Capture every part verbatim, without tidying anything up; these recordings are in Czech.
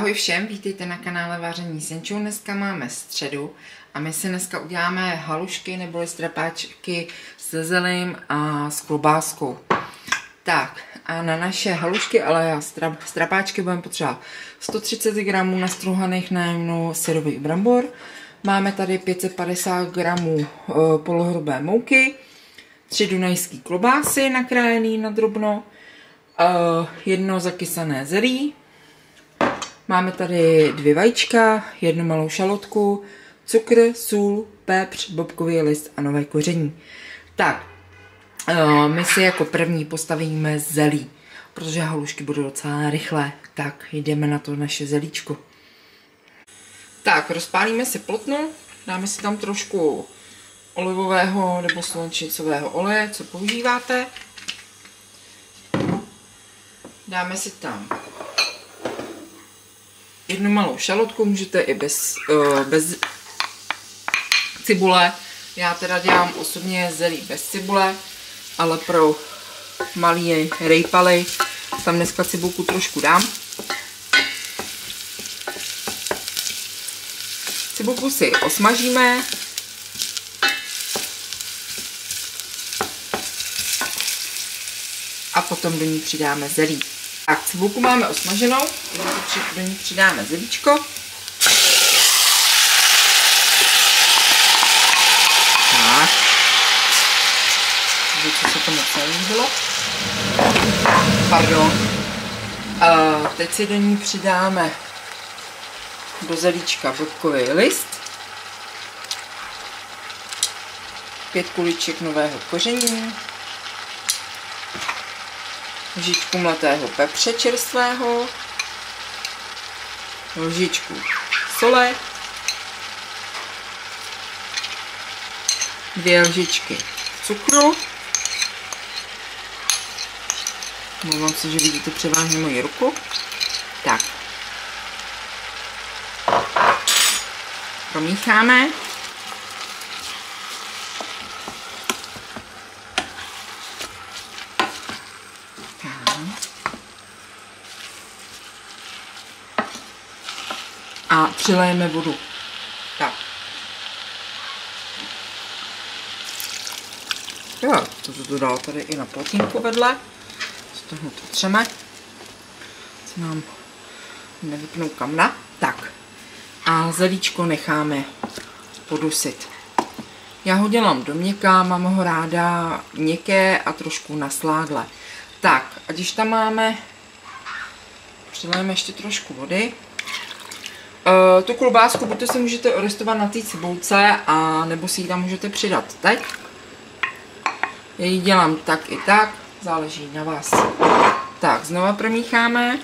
Ahoj všem, vítejte na kanále Vaření s Jenčou. Dneska máme středu a my si dneska uděláme halušky neboli strapáčky se zelím a s klobáskou. Tak a na naše halušky, ale já strap, strapáčky budeme potřebovat sto třicet gramů nastrouhaných na jemnou syrový brambor. Máme tady pět set padesát gramů uh, polohrubé mouky, tři dunajské klobásy nakrájené na drobno, uh, jedno zakysané zelí. Máme tady dvě vajíčka, jednu malou šalotku, cukr, sůl, pepř, bobkový list a nové koření. Tak, my si jako první postavíme zelí, protože halušky budou docela rychlé. Tak, jdeme na to naše zelíčko. Tak, rozpálíme si plotnu, dáme si tam trošku olivového nebo slunečnicového oleje, co používáte. Dáme si tam jednu malou šalotku, můžete i bez, uh, bez cibule. Já teda dělám osobně zelí bez cibule, ale pro malý rejpaly tam dneska cibulku trošku dám. Cibulku si osmažíme. A potom do ní přidáme zelí. Tak, cibulku máme osmaženou, do ní přidáme zelíčko. Tak. Co se to moc nelíbilo. Pardon. A teď si do ní přidáme do zelíčka bobkový list. Pět kuliček nového koření. Lžičku mletého pepře čerstvého, lžičku sole, dvě lžičky cukru. Mluvám se, že vidíte převážně moji ruku. Tak. Promícháme. A přilejeme vodu. Tak. Jo, to to dal tady i na plotínku vedle. Z toho to třeme. Co nám nevypnou kamna. Tak. A zelíčko necháme podusit. Já ho dělám do měkká, mám ho ráda měkké a trošku nasládlé. Tak, a když tam máme, přilejeme ještě trošku vody. Uh, tu klobásku buď to si můžete orestovat na té cibulce, a nebo si ji tam můžete přidat teď. Já ji dělám tak i tak, záleží na vás. Tak, znova promícháme.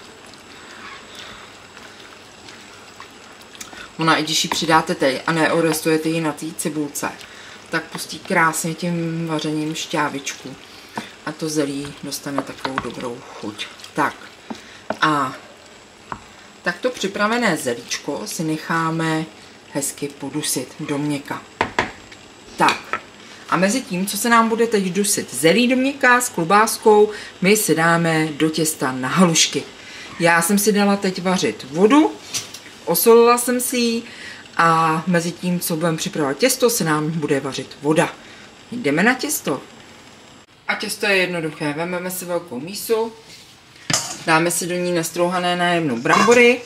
Ona, i když ji přidáte teď a neorestujete ji na té cibulce, tak pustí krásně tím vařením šťávičku. A to zelí dostane takovou dobrou chuť. Tak, a takto připravené zelíčko si necháme hezky podusit do měka. Tak. A mezi tím, co se nám bude teď dusit zelí do měka s klobáskou, my si dáme do těsta na halušky. Já jsem si dala teď vařit vodu, osolila jsem si ji a mezi tím, co budeme připravovat těsto, se nám bude vařit voda. Jdeme na těsto. A těsto je jednoduché. Vezmeme si velkou mísu. Dáme si do ní nastrouhané na jemnou brambory.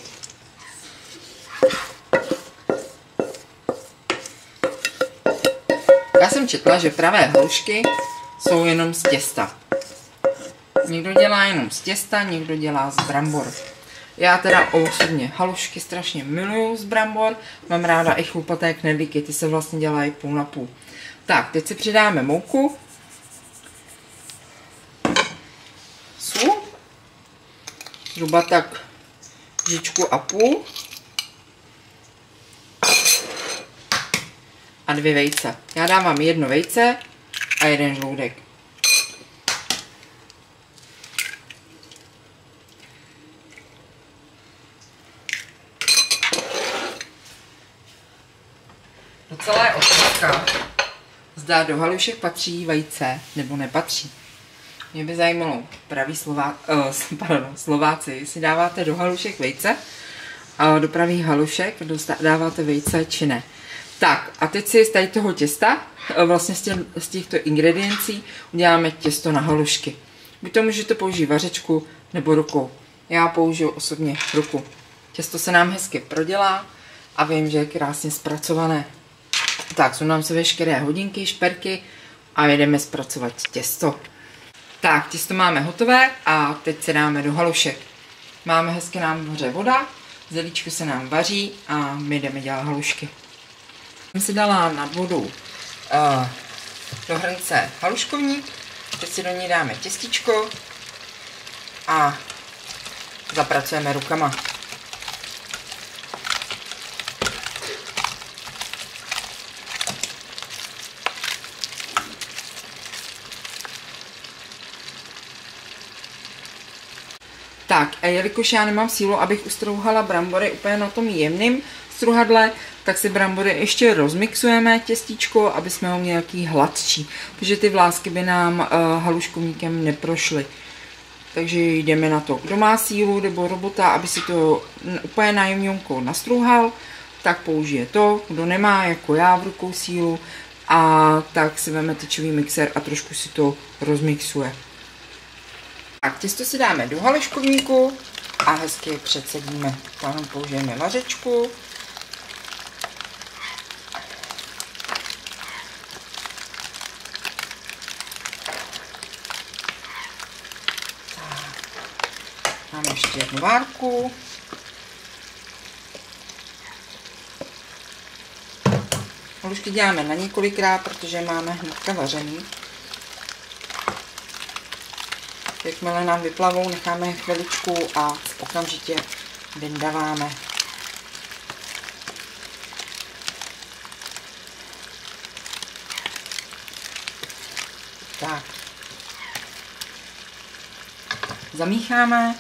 Já jsem četla, že pravé halušky jsou jenom z těsta. Někdo dělá jenom z těsta, někdo dělá z brambor. Já teda osobně halušky strašně miluju z brambor. Mám ráda i chlupaté knedlíky, ty se vlastně dělají půl na půl. Tak, teď si přidáme mouku. Sůl. Zhruba tak lžičku a půl. A dvě vejce. Já dávám jedno vejce a jeden žloudek. Docela je otázka, zda do halušek patří vejce nebo nepatří. Mě by zajímalo, praví Slová, uh, pardon, Slováci, jestli dáváte do halušek vejce, do pravých halušek, dáváte vejce či ne. Tak a teď si z tady toho těsta, vlastně z, těch, z těchto ingrediencí, uděláme těsto na halušky. Buď to můžete použít vařečku nebo rukou. Já použiju osobně ruku. Těsto se nám hezky prodělá a vím, že je krásně zpracované. Tak, sundám se veškeré hodinky, šperky a jedeme zpracovat těsto. Tak, těsto máme hotové a teď se dáme do halušek. Máme hezky nám hoře voda, zelíčko se nám vaří a my jdeme dělat halušky. Jsem si dala nad vodou uh, do hrnce haluškovník, teď si do ní dáme těstíčko a zapracujeme rukama. Tak, a jelikož já nemám sílu, abych ustrouhala brambory úplně na tom jemném struhadle, tak si brambory ještě rozmixujeme těstíčko, aby jsme ho měli jaký hladčí, protože ty vlásky by nám uh, haluškovníkem neprošly. Takže jdeme na to. Kdo má sílu nebo robota, aby si to úplně na jemňonkou nastrouhal, tak použije to. Kdo nemá, jako já v rukou sílu, a tak si veme tyčový mixer a trošku si to rozmixuje. Tak, těsto si dáme do haluškovníku a hezky předsedíme. Tam použijeme vařečku. Máme ještě jednu várku. Halušky děláme na několikrát, protože máme hnedka vařený. Jakmile nám vyplavou, necháme chviličku a okamžitě vyndaváme. Tak. Zamícháme.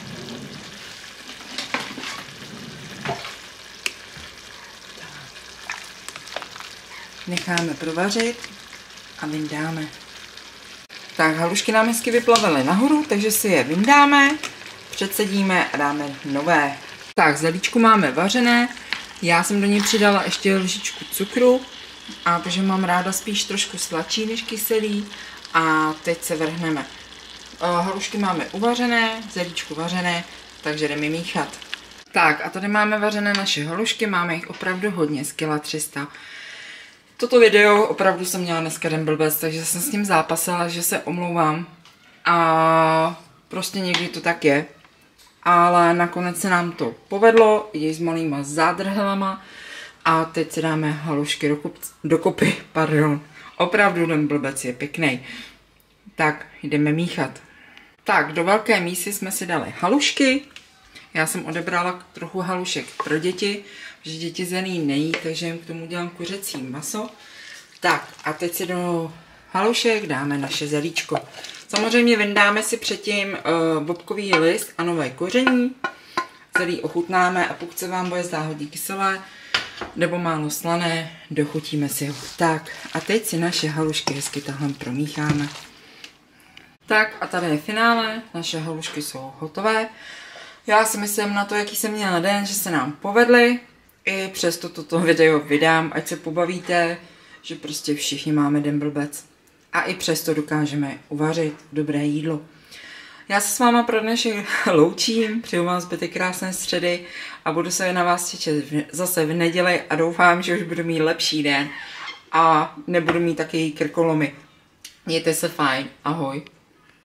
Necháme provařit a vyndáme. Tak, halušky nám hezky vyplavily nahoru, takže si je vyndáme, předsedíme a dáme nové. Tak, zelíčku máme vařené, já jsem do něj přidala ještě lžičku cukru, a protože mám ráda spíš trošku sladší než kyselý, a teď se vrhneme. Halušky máme uvařené, zelíčku vařené, takže jdeme míchat. Tak, a tady máme vařené naše halušky, máme jich opravdu hodně, z kila tři sta. Toto video opravdu jsem měla dneska den blbec, takže jsem s tím zápasila, že se omlouvám. A prostě někdy to tak je. Ale nakonec se nám to povedlo, i s malýma zádrhelama. A teď si dáme halušky do, kup, do kopy. Pardon. Opravdu den blbec je pěkný. Tak, jdeme míchat. Tak, do velké mísy jsme si dali halušky. Já jsem odebrala trochu halušek pro děti, že děti zelí nejí, takže jim k tomu dělám kuřecí maso. Tak a teď si do halušek dáme naše zelíčko. Samozřejmě vyndáme si předtím uh, bobkový list a nové koření. Zelí ochutnáme a pokud se vám bude zdát hodně kyselé nebo málo slané, dochutíme si ho. Tak a teď si naše halušky hezky tahle promícháme. Tak a tady je finále, naše halušky jsou hotové. Já si myslím na to, jaký jsem měla den, že se nám povedly. I přesto toto video vydám, ať se pobavíte, že prostě všichni máme den blbec. A i přesto dokážeme uvařit dobré jídlo. Já se s váma pro dnešek loučím, přeju vám zbytek krásné středy a budu se na vás těšit zase v neděli a doufám, že už budu mít lepší den a nebudu mít taky krkolomy. Mějte se fajn, ahoj.